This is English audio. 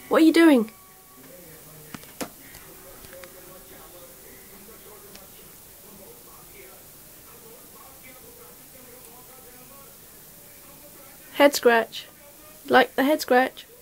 What are you doing? Head scratch. Like the head scratch?